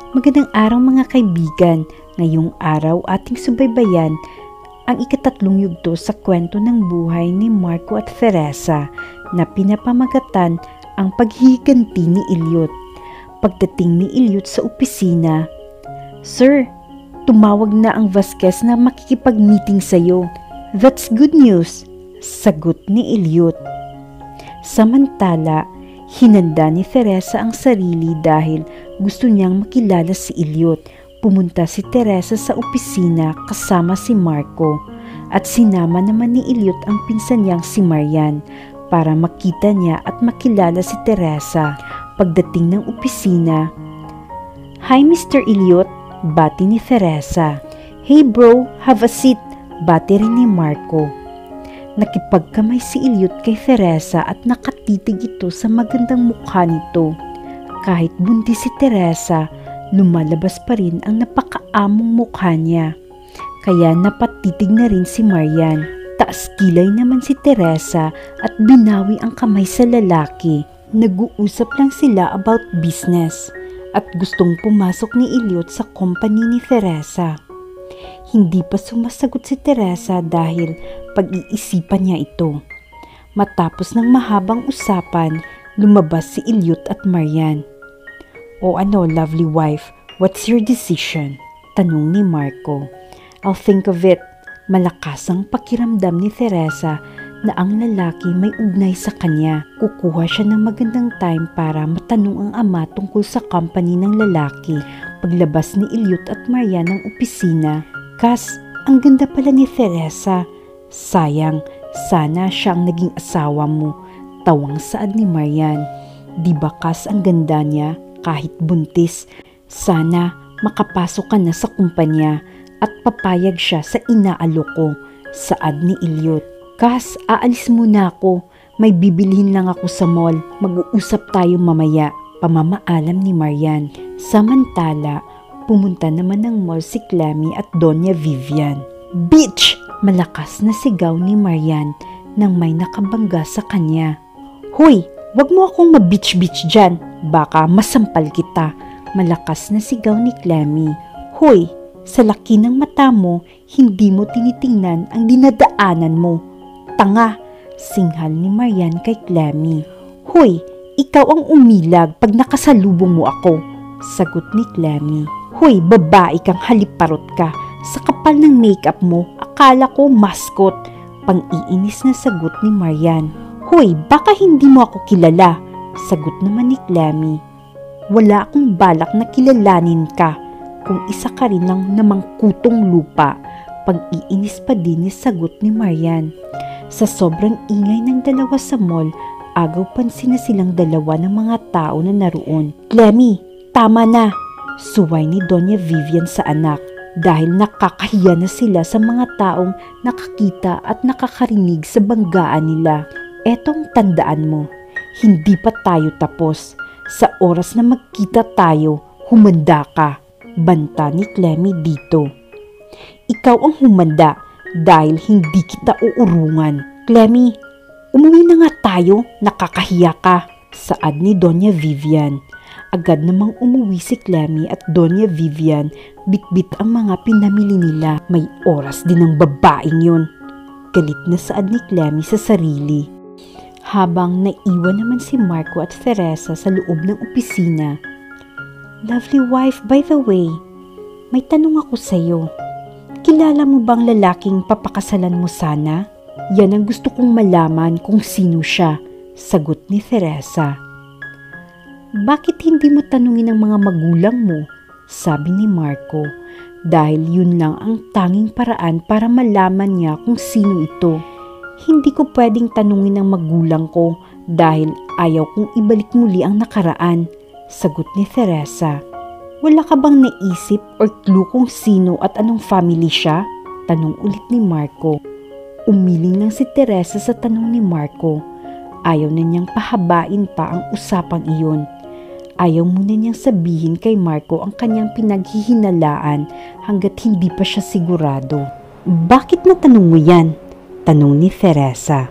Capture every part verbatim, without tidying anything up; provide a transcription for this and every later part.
Magandang araw mga kaibigan. Ngayong araw ating subaybayan ang ikatatlong yugto sa kwento ng buhay ni Marco at Teresa na pinapamagatan ang paghihiganti ni Elliot. Pagdating ni Elliot sa opisina, "Sir, tumawag na ang Vasquez na makikipag-meeting sa'yo." "That's good news," sagot ni Elliot. Samantala, hinanda ni Teresa ang sarili dahil gusto niyang makilala si Elliot. Pumunta si Teresa sa opisina kasama si Marco at sinama naman ni Elliot ang pinsan niyang si Marian para makita niya at makilala si Teresa. Pagdating ng opisina, "Hi Mister Elliot," bati ni Teresa. "Hey bro, have a seat," bati rin ni Marco. Nakipagkamay si Elliot kay Teresa at nakatitig ito sa magandang mukha nito. Kahit buntis si Teresa, lumalabas pa rin ang napakaamong mukha niya. Kaya napatitig na rin si Marian. Taas kilay naman si Teresa at binawi ang kamay sa lalaki. Nag-uusap lang sila about business at gustong pumasok ni Elliot sa company ni Teresa. Hindi pa sumasagot si Teresa dahil pag-iisipan niya ito. Matapos ng mahabang usapan, lumabas si Elliot at Marian. "O ano, lovely wife, what's your decision?" tanong ni Marco. "I'll think of it." Malakas ang pakiramdam ni Teresa na ang lalaki may ugnay sa kanya. Kukuha siya ng magandang time para matanong ang ama tungkol sa company ng lalaki. Paglabas ni Elliot at Marian ng opisina, "Kas, ang ganda pala ni Teresa. Sayang, sana siya ang naging asawa mo." Tawang saad ni Marian. "Di ba Kas ang ganda niya kahit buntis? Sana makapasok ka na sa kumpanya at papayag siya sa inaalok ko." Saad ni Elliot. "Kas, aalis muna ako. May bibilhin lang ako sa mall. Mag-uusap tayo mamaya." Pamamaalam ni Marian. Samantala, pumunta naman ng mall si Clemmy at Doña Vivian. "Bitch!" Malakas na sigaw ni Marian nang may nakabangga sa kanya. "Hoy, wag mo akong mabitch-bitch dyan. Baka masampal kita." Malakas na sigaw ni Clemmy. "Hoy, sa laki ng mata mo, hindi mo tinitingnan ang dinadaanan mo. Tanga!" Singhal ni Marian kay Clemmy. "Hoy, ikaw ang umilag pag nakasalubong mo ako." Sagot ni Clemmy. "Hoy, babae kang haliparot ka. Sa kapal ng makeup mo, akala ko mascot." Pang-iinis na sagot ni Marian. "Hoy, baka hindi mo ako kilala." Sagot naman ni Clemmy. "Wala akong balak na kilalanin ka kung isa ka rin ng namangkutong lupa." Pag-iinis pa din ni sagot ni Marian. Sa sobrang ingay ng dalawa sa mall, agaw pansin na silang dalawa ng mga tao na naroon. "Clemmy, tama na!" Suway ni Doña Vivian sa anak dahil nakakahiya na sila sa mga taong nakakita at nakakarinig sa banggaan nila. "Etong tandaan mo, hindi pa tayo tapos. Sa oras na magkita tayo, humanda ka." Banta ni Clemmy dito. "Ikaw ang humanda dahil hindi kita uurungan." "Clemmy, umuwi na nga tayo, nakakahiya ka." Saad ni Doña Vivian. Agad namang umuwi si Clemmy at Doña Vivian, bitbit ang mga pinamili nila. May oras din ang babaeng yun. Galit na saad ni Clemmy sa sarili. Habang naiwan naman si Marco at Teresa sa loob ng opisina. "Lovely wife, by the way, may tanong ako sa'yo. Kilala mo bang lalaking papakasalan mo sana? Yan ang gusto kong malaman kung sino siya." Sagot ni Teresa. "Bakit hindi mo tanungin ang mga magulang mo?" Sabi ni Marco. Dahil yun lang ang tanging paraan para malaman niya kung sino ito. "Hindi ko pwedeng tanungin ang magulang ko dahil ayaw kong ibalik muli ang nakaraan." Sagot ni Teresa. "Wala ka bang naisip or clue kung sino at anong family siya?" Tanong ulit ni Marco. Umiling lang si Teresa sa tanong ni Marco. Ayaw na niyang pahabain pa ang usapang iyon. Ayaw muna niyang sabihin kay Marco ang kanyang pinaghihinalaan hanggat hindi pa siya sigurado. "Bakit natanong mo yan?" Tanong ni Teresa.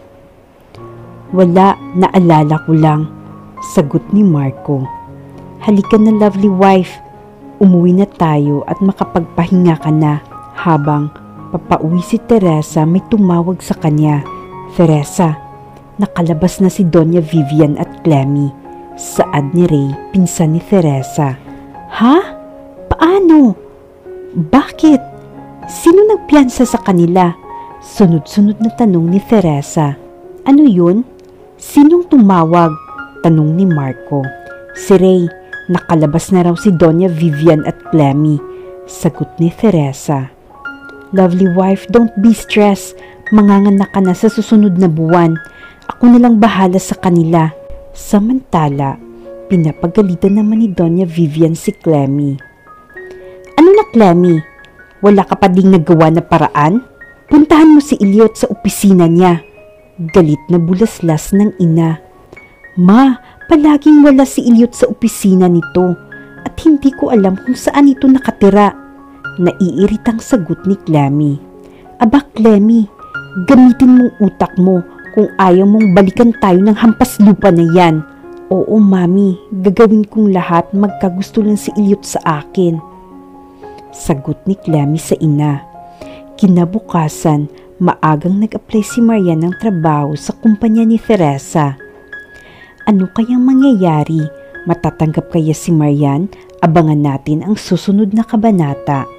"Wala, naalala ko lang." Sagot ni Marco. "Halika na lovely wife, Umuwi na tayo at makapagpahinga ka na. Habang papauwi si Teresa, may tumawag sa kanya. Teresa, nakalabas na si Doña Vivian at Clemmy. Saad ni Ray, pinsan ni Teresa. Ha? Paano? Bakit? Sino nagpiyansa sa kanila? Sunod-sunod na tanong ni Teresa. Ano yun? Sinong tumawag? Tanong ni Marco. Si Ray, nakalabas na raw si Doña Vivian at Clemmy. Sagot ni Teresa. Lovely wife, don't be stressed. Manganganak ka na sa susunod na buwan. Ako na lang bahala sa kanila. Samantala, pinapagalitan naman ni Doña Vivian si Clemmy. Ano na, Clemmy? Wala ka pa ding nagawa na paraan? Puntahan mo si Elliot sa opisina niya. Galit na bulaslas ng ina. Ma, palaging wala si Elliot sa opisina nito at hindi ko alam kung saan ito nakatira. Naiiritang sagot ni Clemmy. Aba Clemmy, gamitin mong utak mo kung ayaw mong balikan tayo ng hampas lupa na yan. Oo mami, gagawin kong lahat, magkagusto lang si Elliot sa akin. Sagot ni Clemmy sa ina. Kinabukasan, maagang nag-apply si Marian ng trabaho sa kumpanya ni Teresa. Ano kayang mangyayari? Matatanggap kaya si Marian? Abangan natin ang susunod na kabanata.